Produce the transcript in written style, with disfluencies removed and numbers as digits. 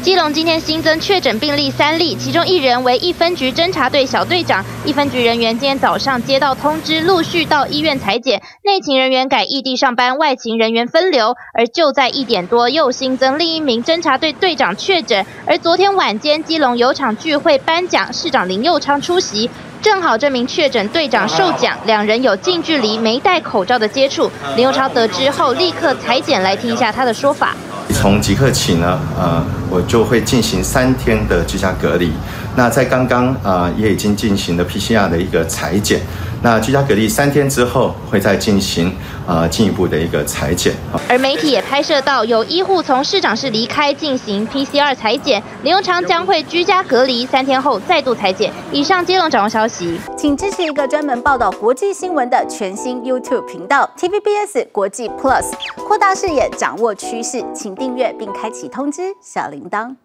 基隆今天新增确诊病例3例，其中1人为1分局侦查队小队长。1分局人员今天早上接到通知，陆续到医院采检，内勤人员改异地上班，外勤人员分流。而就在1点多，又新增另1名侦查队队长确诊。而昨天晚间，基隆有场聚会颁奖，市长林右昌出席。 正好这名确诊队长受奖，2人有近距离没戴口罩的接触。林右昌得知后立刻采检，来听一下他的说法。 从即刻起呢，我就会进行3天的居家隔离。那在刚刚也已经进行了 PCR 的一个采检。那居家隔离3天之后，会再进行进一步的一个采检。 而媒体也拍摄到有医护从市长室离开进行 PCR 采检，林右昌将会居家隔离3天后再度采检。以上基隆掌握消息， 请支持一个专门报道国际新闻的全新 YouTube 频道 TVBS 国际 Plus， 扩大视野，掌握趋势，请订阅并开启通知小铃铛。